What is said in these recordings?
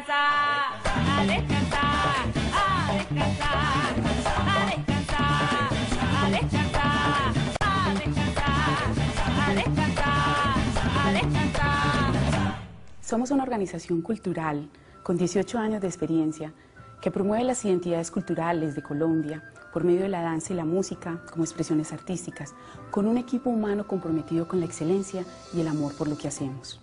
descansar, a descansar, a descansar, a descansar, a descansar, a descansar, a descansar, a descansar. Somos una organización cultural con 18 años de experiencia que promueve las identidades culturales de Colombia por medio de la danza y la música como expresiones artísticas, con un equipo humano comprometido con la excelencia y el amor por lo que hacemos.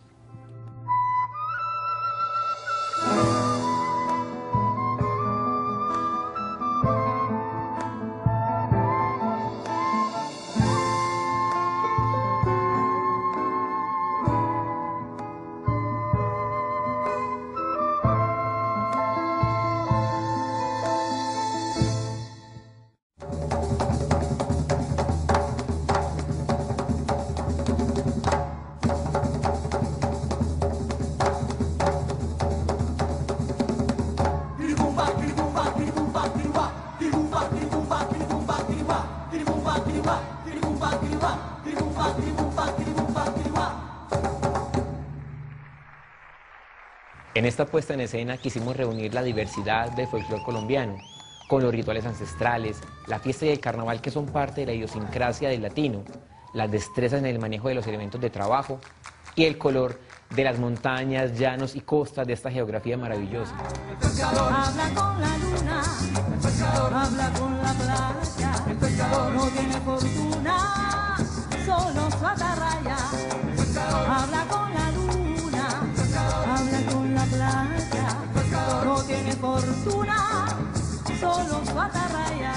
En esta puesta en escena quisimos reunir la diversidad del folclore colombiano, con los rituales ancestrales, la fiesta y el carnaval que son parte de la idiosincrasia del latino, las destrezas en el manejo de los elementos de trabajo y el color de las montañas, llanos y costas de esta geografía maravillosa. El pescador habla con la luna, el pescador habla con la playa, el pescador no tiene fortuna, solo su atarraya. El pescador habla con la luna, el pescador habla con la playa, el pescador no tiene fortuna, solo su atarraya.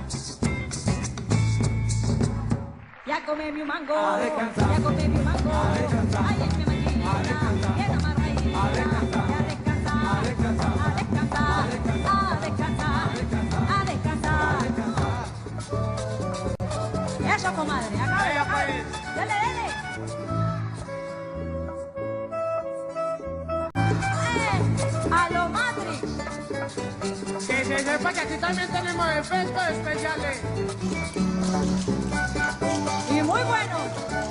Ya comí mi mango, ya comí mi mango, ay en mi maquinita, bien amarradita, a descansar, a descansar, a descansar, a descansar, a descansar. Eso, comadre, acá, dale, dale. A lo Matrix. Que se sepa que aquí también tenemos efectos especiales. Y muy bueno.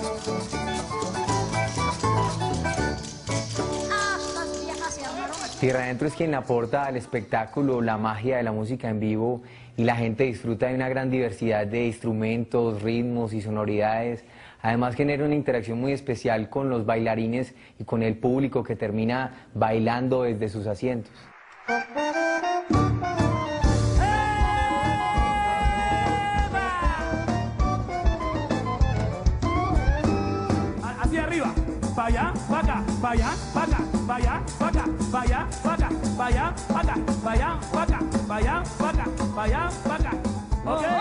Tierra Adentro es quien aporta al espectáculo la magia de la música en vivo y la gente disfruta de una gran diversidad de instrumentos, ritmos y sonoridades. Además genera una interacción muy especial con los bailarines y con el público que termina bailando desde sus asientos. Hacia arriba, para allá, para acá, para allá, para acá, para allá, para acá, para allá, para acá, para allá, para acá, para allá, para acá, para allá, para acá, para allá, para acá. Okay.